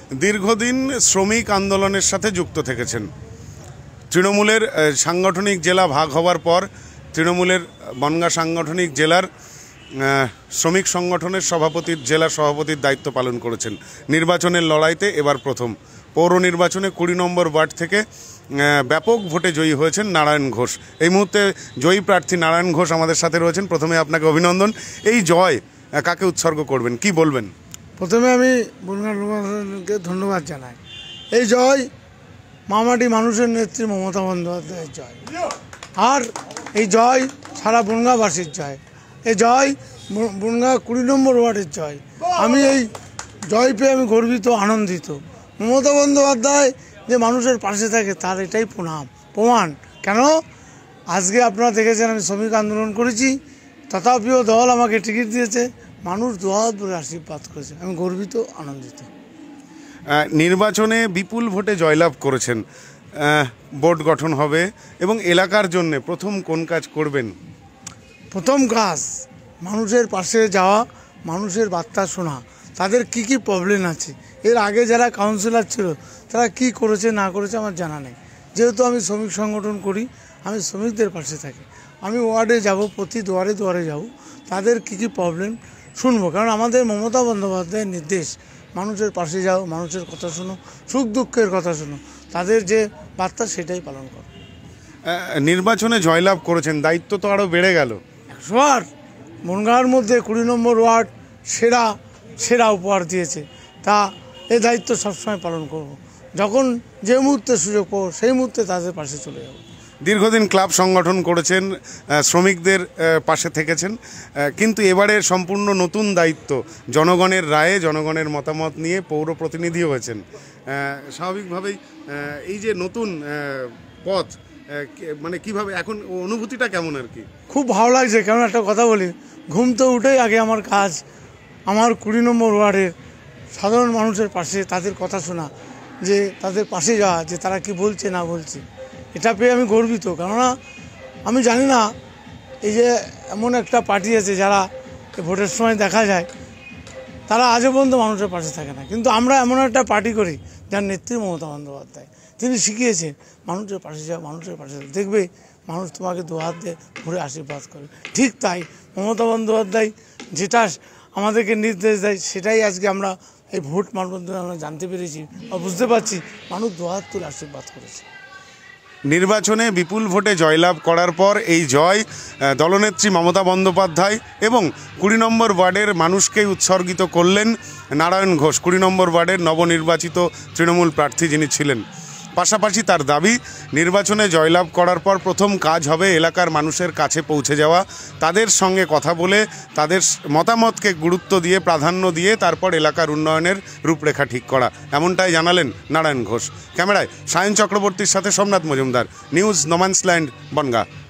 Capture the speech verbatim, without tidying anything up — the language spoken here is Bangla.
দীর্ঘদিন শ্রমিক আন্দোলনের সাথে যুক্ত থেকেছেন। তৃণমূলের সাংগঠনিক জেলা ভাগ হওয়ার পর তৃণমূলের বনগাঁ সাংগঠনিক জেলার শ্রমিক সংগঠনের সভাপতির জেলা সভাপতির দায়িত্ব পালন করেছেন। নির্বাচনের লড়াইতে এবার প্রথম পৌর নির্বাচনে কুড়ি নম্বর ওয়ার্ড থেকে ব্যাপক ভোটে জয়ী হয়েছেন নারায়ণ ঘোষ। এই মুহূর্তে জয়ী প্রার্থী নারায়ণ ঘোষ আমাদের সাথে রয়েছেন। প্রথমে আপনাকে অভিনন্দন। এই জয় কাকে উৎসর্গ করবেন, কি বলবেন? প্রথমে আমি বনগাঁকে ধন্যবাদ জানাই। এই জয় মামাটি মানুষের নেত্রী মমতা বন্দ্যোপাধ্যায়ের জয়, আর এই জয় সারা বনগাঁবাসীর জয়। এই জয় বনগাঁ কুড়ি নম্বর ওয়ার্ডের জয়। আমি এই জয় পেয়ে আমি গর্বিত, আনন্দিত। মমতা বন্দ্যোপাধ্যায় যে মানুষের পাশে থাকে তার এটাই প্রণাম প্রমাণ। কেন আজকে আপনারা দেখেছেন আমি শ্রমিক আন্দোলন করেছি, তথাপিও দল আমাকে টিকিট দিয়েছে, মানুষ দুহাত ভরে আশীর্বাদ করেছে। আমি গর্বিত, আনন্দিত। নির্বাচনে বিপুল ভোটে জয়লাভ করেছেন, বোর্ড গঠন হবে এবং এলাকার জন্য প্রথম কোন কাজ করবেন? প্রথম কাজ মানুষের পাশে যাওয়া, মানুষের বার্তা শোনা, তাদের কি কি প্রবলেম আছে। এর আগে যারা কাউন্সিলর ছিল তারা কি করেছে না করেছে আমার জানা নেই। যেহেতু আমি শ্রমিক সংগঠন করি, আমি শ্রমিকদের পাশে থাকি। আমি ওয়ার্ডে যাব, প্রতি দুয়ারে দুয়ারে যাব, তাদের কি কি প্রবলেম শুনবো। কারণ আমাদের মমতা বন্দ্যোপাধ্যায়ের নির্দেশ মানুষের পাশে যাও, মানুষের কথা শোনো, সুখ দুঃখের কথা শোনো, তাদের যে বার্তা সেটাই পালন করো। নির্বাচনে জয়লাভ করেছেন, দায়িত্ব তো আরও বেড়ে গেল। একশো আট বনগাঁর মধ্যে কুড়ি নম্বর ওয়ার্ড সেরা সেরা উপহার দিয়েছে, তা এই দায়িত্ব সবসময় পালন করব। যখন যে মুহূর্তে সুযোগ পাবো সেই মুহূর্তে তাদের পাশে চলে যাব। দীর্ঘদিন ক্লাব সংগঠন করেছেন, শ্রমিকদের পাশে থেকেছেন, কিন্তু এবারে সম্পূর্ণ নতুন দায়িত্ব, জনগণের রায়ে জনগণের মতামত নিয়ে পৌর প্রতিনিধি হয়েছেন। স্বাভাবিকভাবেই এই যে নতুন পথ, মানে কিভাবে এখন অনুভূতিটা কেমন আর কি? খুব ভালো লাগছে। কেমন একটা কথা বলি, ঘুম তো উঠেই আগে আমার কাজ আমার কুড়ি নম্বর ওয়ার্ডের সাধারণ মানুষের পাশে তাদের কথা শোনা, যে তাদের পাশে যাওয়া, যে তারা কি বলছে না বলছে, এটা পেয়ে আমি গর্বিত। কেননা আমি জানি না এই যে এমন একটা পার্টি আছে যারা ভোটের সময় দেখা যায় তারা আজও পর্যন্ত মানুষের পাশে থাকে না, কিন্তু আমরা এমন একটা পার্টি করি যার নেত্রী মমতা বন্দ্যোপাধ্যায়। তিনি শিখিয়েছেন মানুষের পাশে যাও, মানুষের পাশে যাও, দেখবে মানুষ তোমাকে দু হাত দিয়ে ঘুরে আশীর্বাদ করে। ঠিক তাই মমতা বন্দ্যোপাধ্যায় যেটা আমাদেরকে নির্দেশ দেয় সেটাই আজকে আমরা এই ভোট মাধ্যমে আমরা জানতে পেরেছি বা বুঝতে পারছি, মানুষ দু হাত তুলে আশীর্বাদ করেছে। নির্বাচনে বিপুল ভোটে জয়লাভ করার পর এই জয় দলনেত্রী মমতা বন্দ্যোপাধ্যায় এবং কুড়ি নম্বর ওয়ার্ডের মানুষকেই উৎসর্গিত করলেন নারায়ণ ঘোষ, কুড়ি নম্বর ওয়ার্ডের নবনির্বাচিত তৃণমূল প্রার্থী যিনি ছিলেন। পাশাপাশি তার দাবি, নির্বাচনে জয়লাভ করার পর প্রথম কাজ হবে এলাকার মানুষের কাছে পৌঁছে যাওয়া, তাদের সঙ্গে কথা বলে তাদের মতামতকে গুরুত্ব দিয়ে প্রাধান্য দিয়ে তারপর এলাকার উন্নয়নের রূপরেখা ঠিক করা। এমনটাই জানালেন নারায়ণ ঘোষ। ক্যামেরায় সায়ন চক্রবর্তীর সাথে সোমনাথ মজুমদার, নিউজ নোম্যান্সল্যান্ড, বনগাঁ।